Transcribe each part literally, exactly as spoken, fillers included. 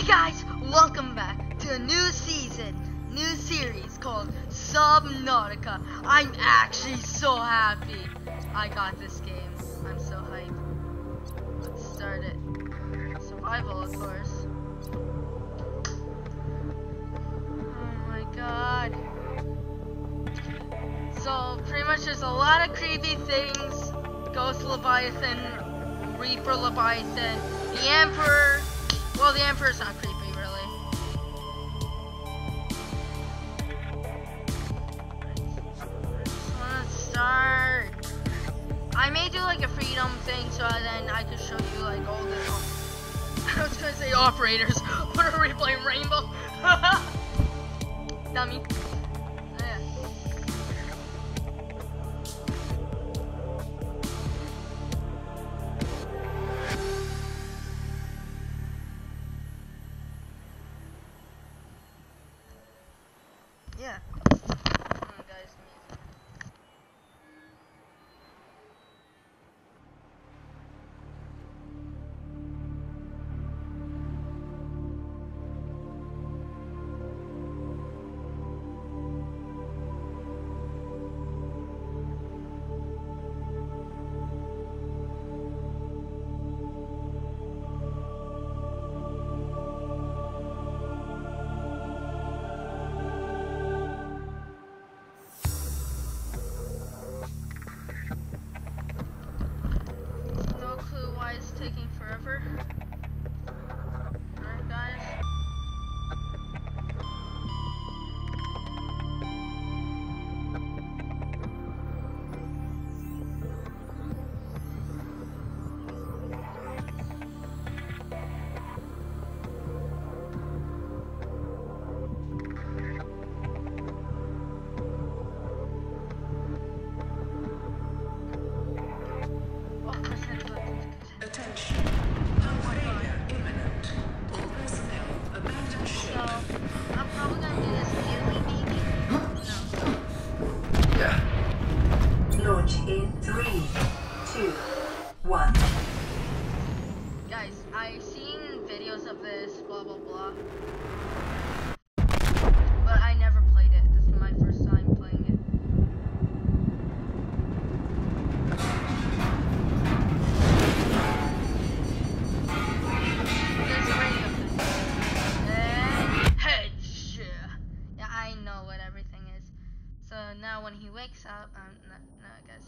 guys, welcome back to a new season, new series called Subnautica. I'm actually so happy I got this game. I'm so hyped. Let's start it. Survival, of course. Oh my god. So, pretty much there's a lot of creepy things. Ghost Leviathan, Reaper Leviathan, the Emperor. Well, the Emperor's not creepy, really. I just wanna start. I may do like a freedom thing so then I can show you like all the... I was gonna say operators. What are we playing, Rainbow? Dummy. Yeah. Yeah. Come on, guys. Taking forever. Alright, guys. In three, two, one. Guys, I've seen videos of this, blah blah blah. But I never played it. This is my first time playing it. There's a radio thing. And headshot. Yeah, I know what everything is. So now when he wakes up, um, no, no, guys.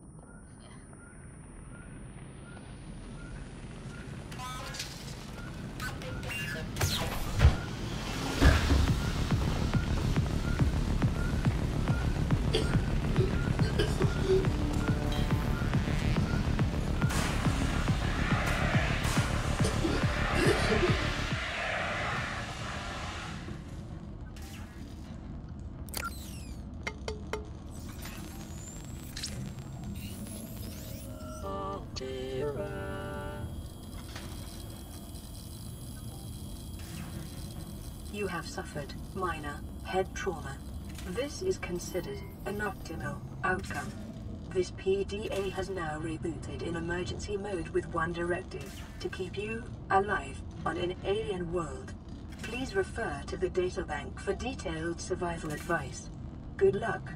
You have suffered minor head trauma. This is considered an optimal outcome. This P D A has now rebooted in emergency mode with one directive: to keep you alive on an alien world. Please refer to the databank for detailed survival advice. Good luck.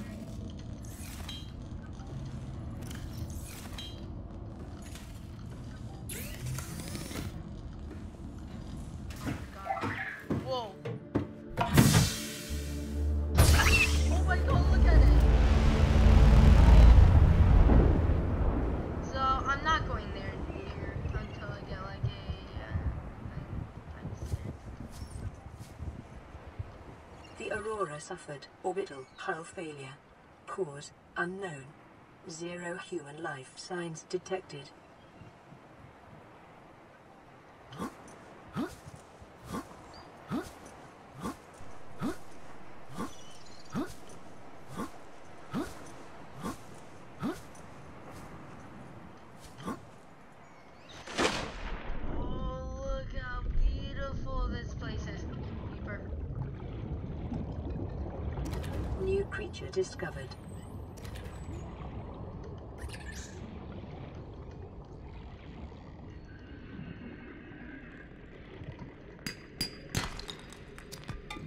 The Aurora suffered orbital hull failure. Cause unknown. Zero human life signs detected. New creature discovered.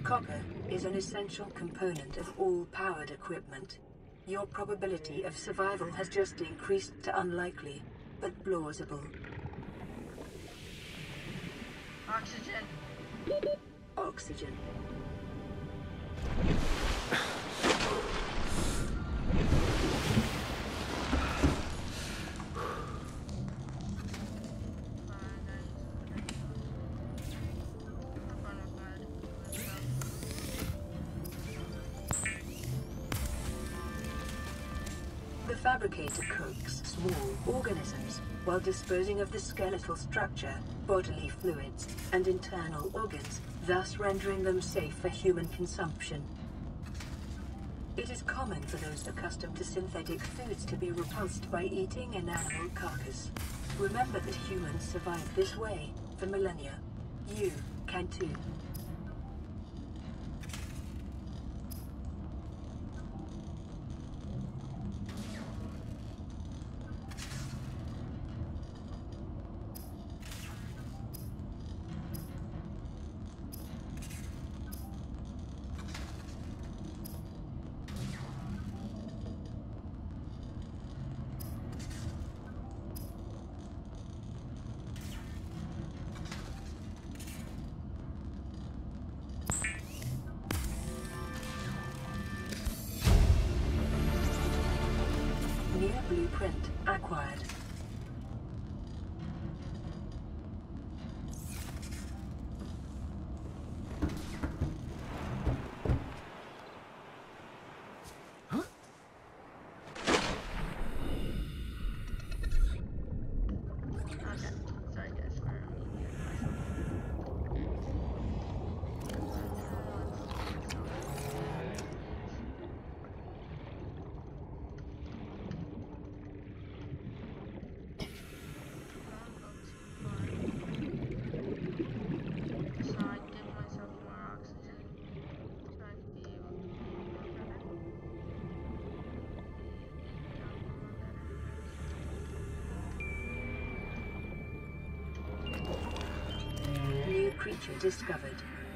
Copper is an essential component of all powered equipment. Your probability of survival has just increased to unlikely, but plausible. Oxygen. Oxygen. The fabricator cooks small organisms while disposing of the skeletal structure, bodily fluids, and internal organs, thus rendering them safe for human consumption. It is common for those accustomed to synthetic foods to be repulsed by eating an animal carcass. Remember that humans survived this way for millennia. You can too. New blueprint acquired. Creature discovered.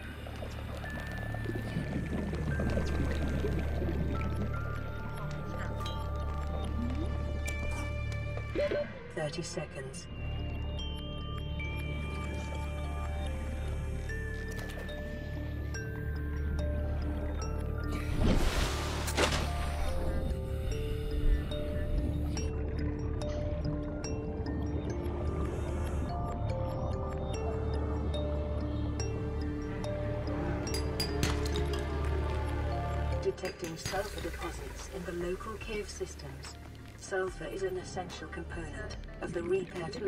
Thirty seconds. Detecting sulfur deposits in the local cave systems. Sulfur is an essential component of the repair tool.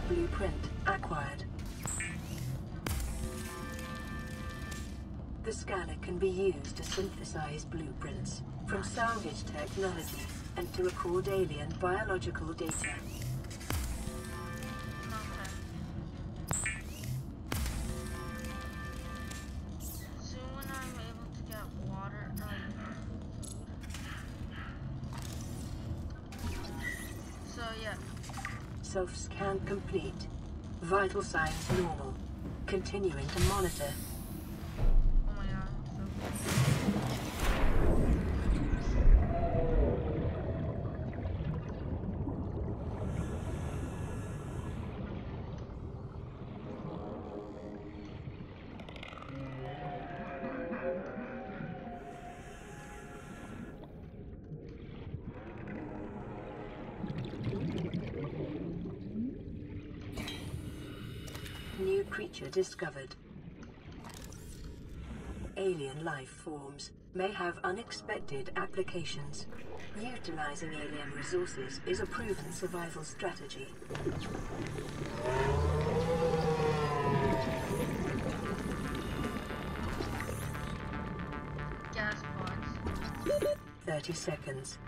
blueprint acquired. The scanner can be used to synthesize blueprints from salvage technology and to record alien biological data. Self-scan complete. Vital signs normal. Continuing to monitor. Oh my god. New creature discovered. Alien life forms may have unexpected applications. Utilizing alien resources is a proven survival strategy. Gas pods. thirty seconds.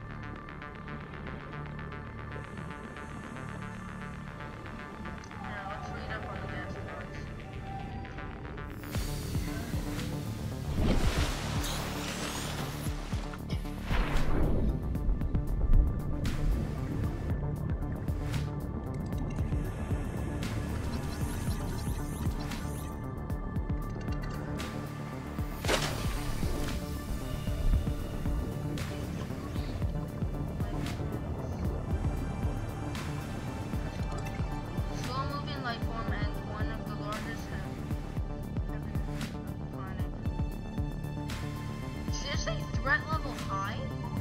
Threat level high?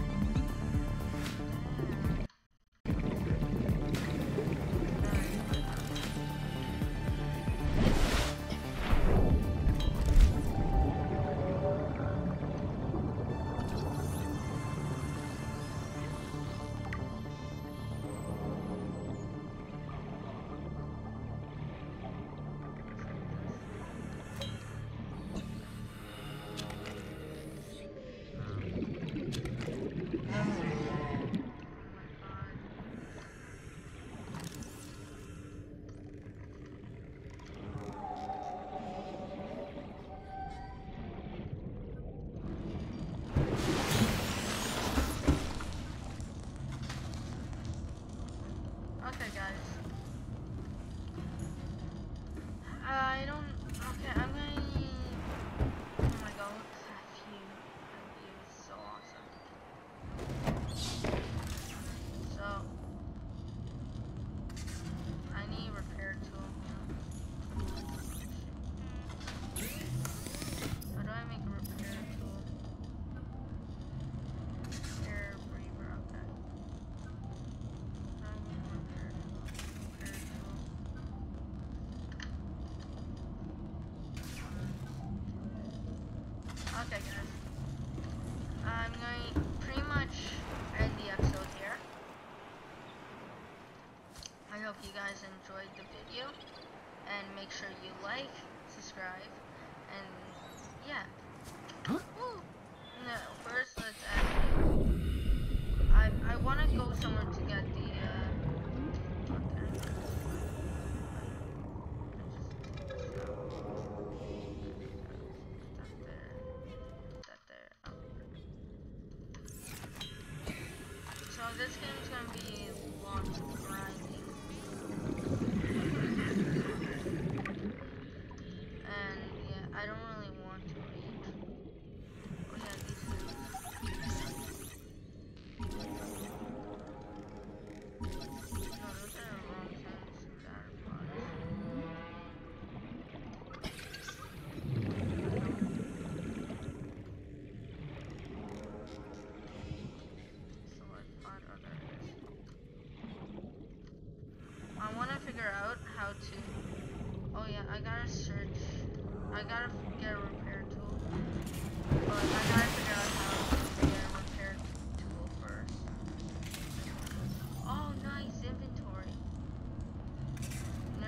Okay, guys. I don't. Okay, I'm gonna. Oh my god, look at that view. That view is so awesome. So, I need a repair tool. How do I make a repair tool? Air breather, okay. Okay, guys. I'm going to pretty much end the episode here. I hope you guys enjoyed the video. And make sure you like, subscribe, and yeah. Woo. No, first let's actually... I, I want to go somewhere to get the... Uh, okay. So this game's gonna be lots of grinding. And yeah, I don't really want to read. Oh yeah, these things. No, those are the wrong things. Data pods. I want to figure out how to. Oh yeah, I gotta search. I gotta get a repair tool. But I gotta figure out how to get a repair tool first. Oh, nice inventory.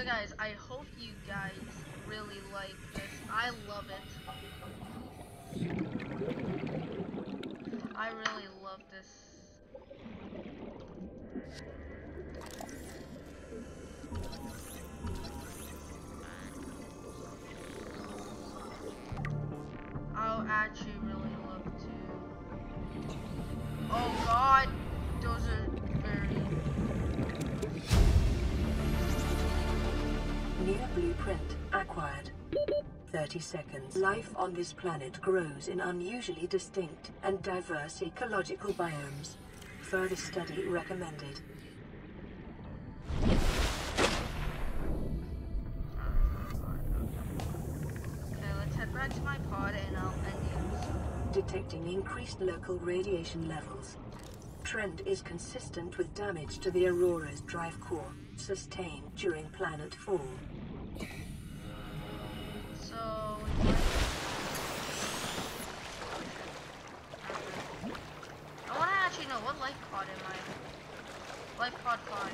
So guys, I hope you guys really like this. I love it. I really love this. I'll actually really love to. Oh god, those are very. New blueprint acquired. thirty seconds. Life on this planet grows in unusually distinct and diverse ecological biomes. Further study recommended. Okay, let's head back to my pod and I'll end the episode. Detecting increased local radiation levels. Trend is consistent with damage to the Aurora's drive core, sustained during planet fall. So, I want to actually know what life pod am I? Life pod five.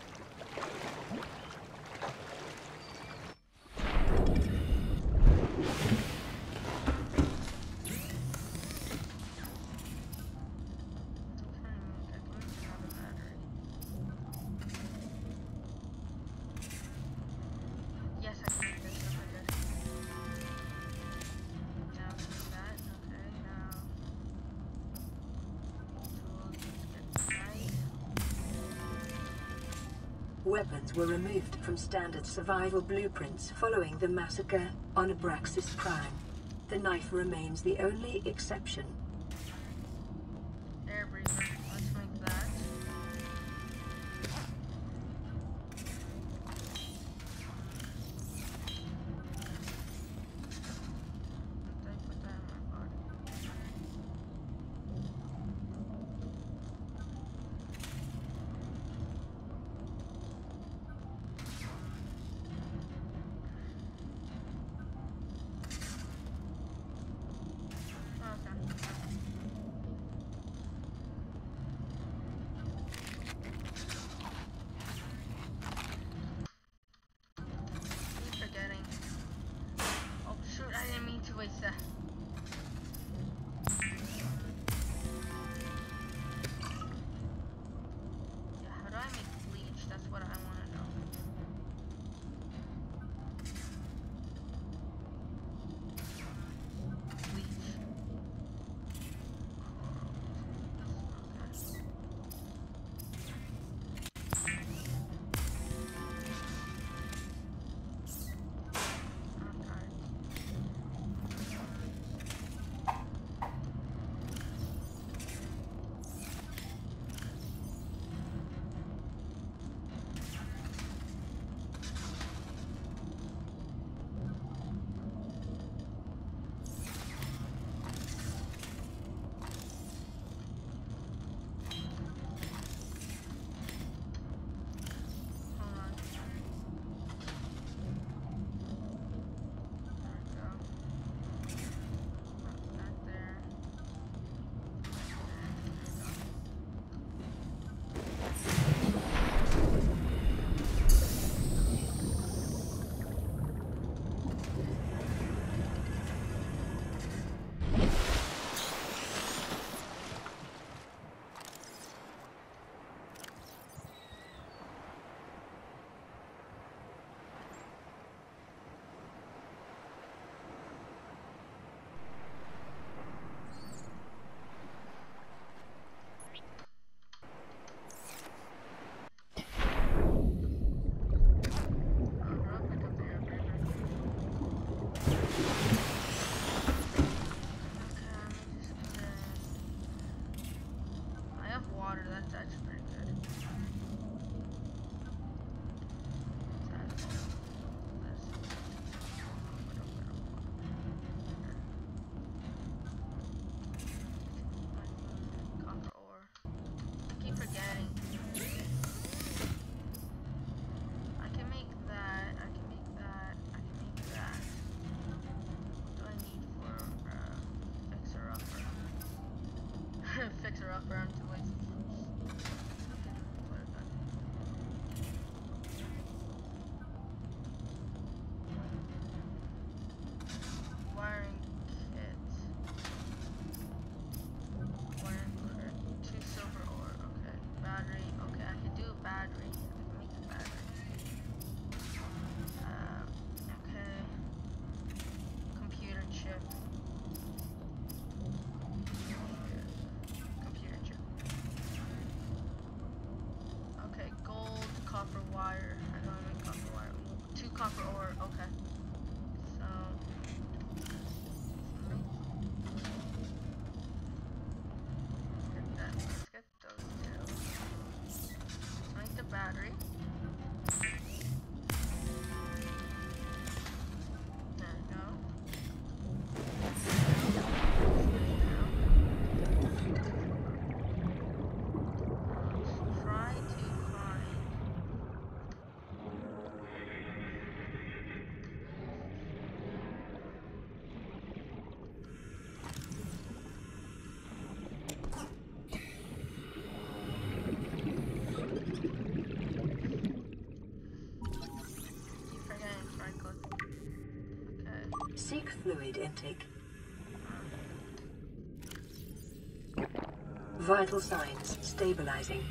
Yes, I can make this. Okay, good. Now do that. Okay, now. Tools, let's get right. Weapons were removed from standard survival blueprints following the massacre on Abraxas Prime. The knife remains the only exception. Air breather. Let's make that. Did I put that in my body? Keep forgetting. Oh shoot, I didn't mean to waste that. Yeah, how do I make bleach? That's what I want to know. Bleach. Hold on. There we go. Put that there. I have water, that's actually pretty good. Copper ore. I keep forgetting. I can make that, I can make that, I can make that. What do I need for uh, fixer upper? Fixer upper, I'm too lazy. Seek fluid intake. Vital signs stabilizing.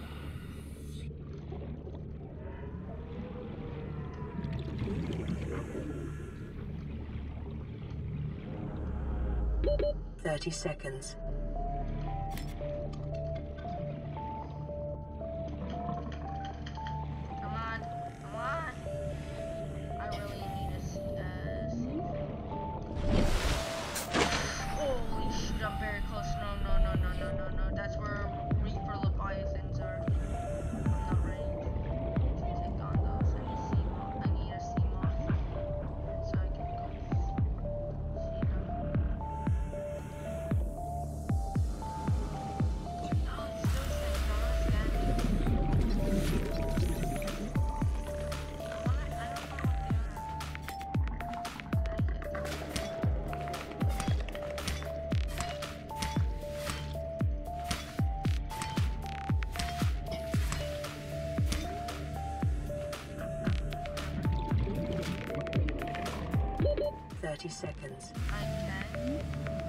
Thirty seconds. Come on, come on. I really need a see uh, see thing. Holy shit, I'm very close. No, no, no, no, no, no, no. That's where Reaper Leviathans are. I'm not ready to take on those. I need sea moth. I need a sea moth so I can go see them. No, it still says not standing. I wanna, I don't know what they are. Did I hit them? Thirty seconds. I can.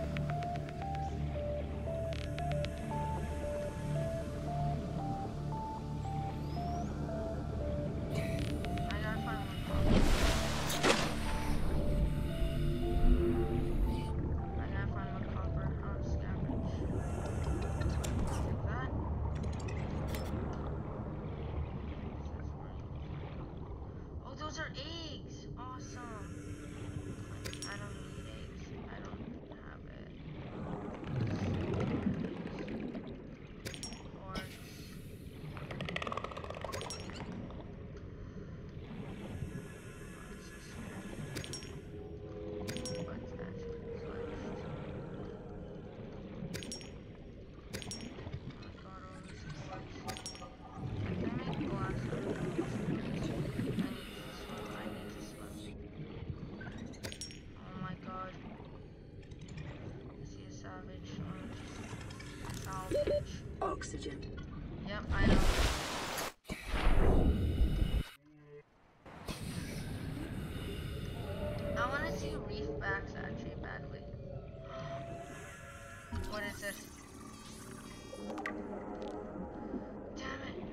I gotta find one copper. I gotta find one copper. I'll scavenge. Take that. Oh, those are eggs! Awesome! I don't need eggs. I don't have it. Quartz. What's this one? What's that? Switched. I got all this quartz. I can make glass out of this. I need to swim. I need to swim. Oh my god. I see a savage. Oh, just salvage. Oxygen. Yep, I know. I want to see reef backs actually badly. What is this? Damn it.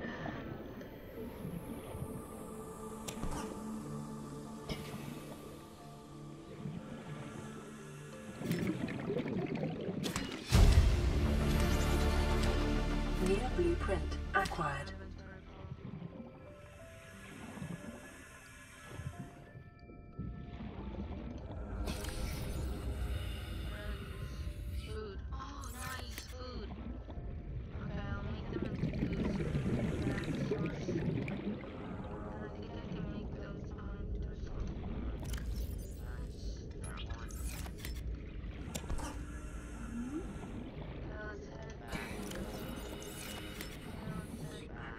Near blueprint acquired. Food. Oh, nice food. Okay, I'll make them into food. Source. And I think I can make those into something. That's that one. Okay, let's head back. Let's head back.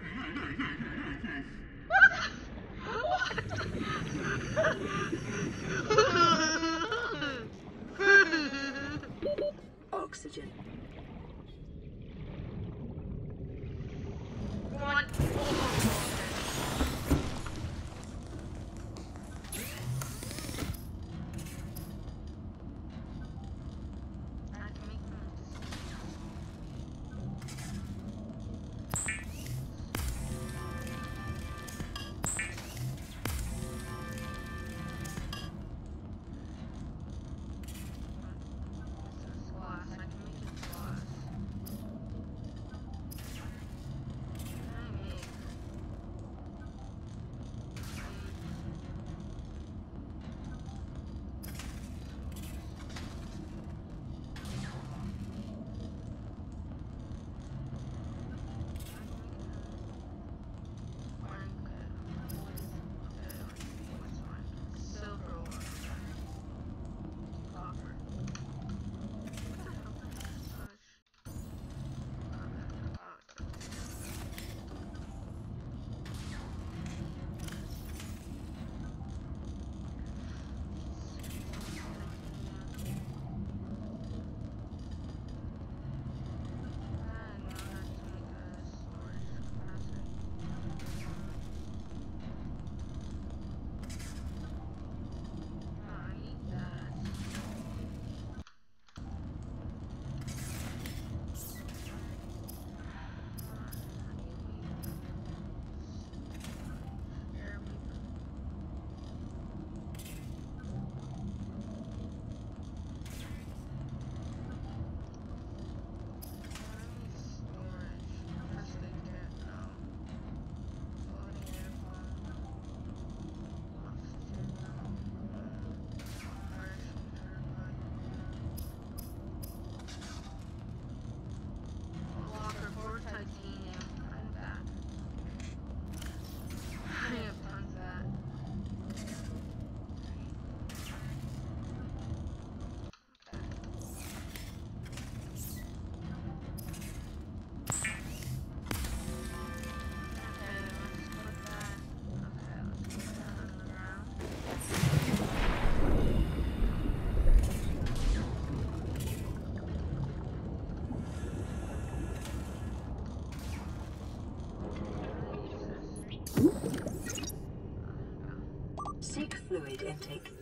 fluid intake.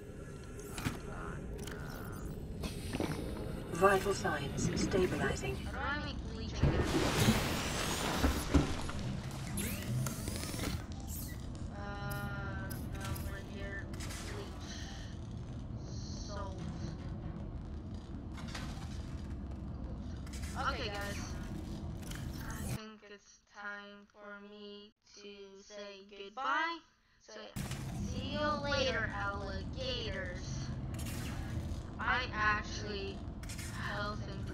Vital signs stabilizing. How do I make bleach again? Uh, no, right here. Bleach. Salt. Okay, guys. I think it's time for me to say goodbye. So, see you later, alligators. I actually health and